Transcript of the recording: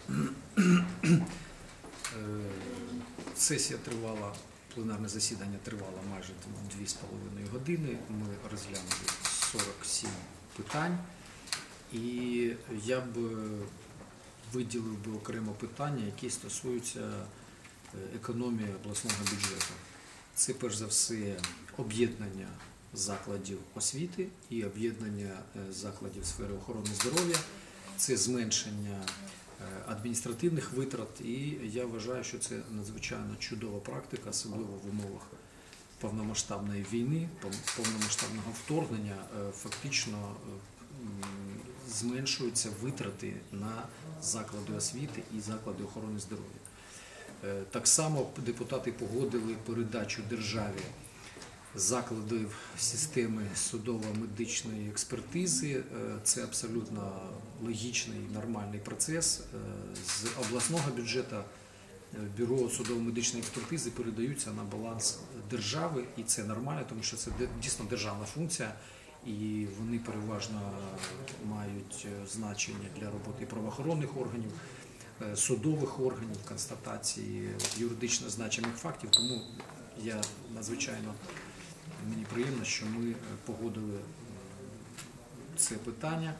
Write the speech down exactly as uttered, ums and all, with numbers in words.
Сесія тривала, пленарне засідання тривало майже дві з половиною години. Ми розглянули сорок сім питань. І я б виділив би окремо питання, які стосуються економії обласного бюджету. Це, перш за все, об'єднання закладів освіти і об'єднання закладів сфери охорони здоров'я. Це зменшення адміністративних витрат, і я вважаю, що це надзвичайно чудова практика, особливо в умовах повномасштабної війни, повномасштабного вторгнення. Фактично зменшуються витрати на заклади освіти і заклади охорони здоров'я. Так само депутати погодили передачу державі закладів системи судово-медичної експертизи. Це абсолютно логічний, нормальний процес. З обласного бюджету бюро судово-медичної експертизи передаються на баланс держави, і це нормально, тому що це дійсно державна функція, і вони переважно мають значення для роботи правоохоронних органів, судових органів, констатації юридично значимих фактів. Тому я надзвичайно, мені приємно, що ми погодили це питання.